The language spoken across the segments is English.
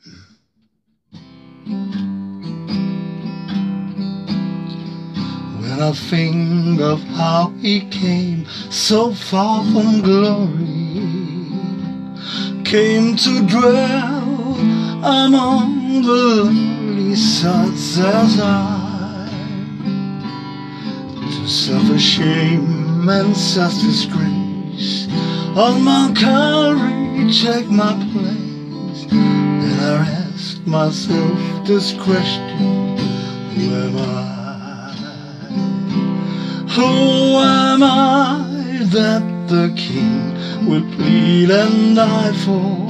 When I think of how he came so far from glory, came to dwell among the lowly such as I, to suffer shame and such disgrace, on Mount Calvary take my place. And I ask myself this question: who am I? Who am I that the King would plead and die for?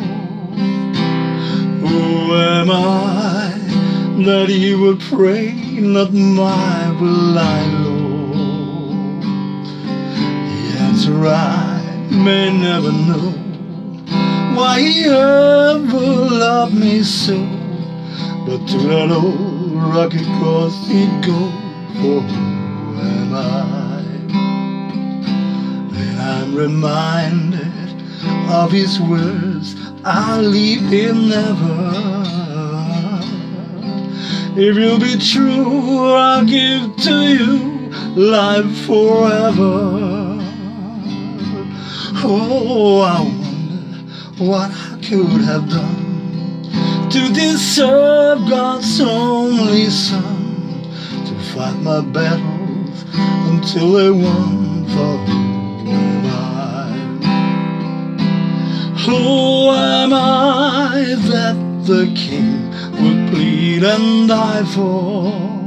Who am I that he would pray, not my will I, Lord? The answer I may never know, why he ever loved me so, but to that old rugged cross he'd go. For who am I? And I'm reminded of his words, I'll leave him never. If you'll be true, I'll give to you life forever. Oh, I wonder what I could have done to deserve God's only Son, to fight my battles until they won. For who am I? Who am I that the King would plead and die for?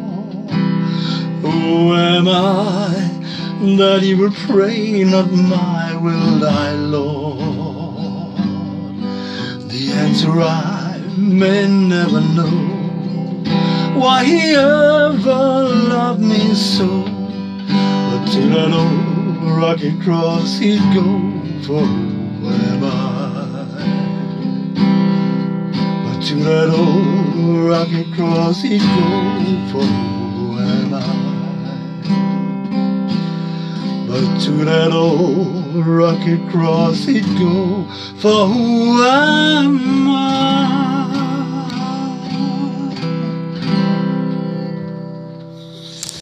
Who am I that he would pray, not my will I, Lord? The answer I may never know, why he ever loved me so, but to that old rugged cross he'd go. For who am I? But to that old rugged cross he'd go. For who am I? But to that old rugged cross he'd go. For who am I?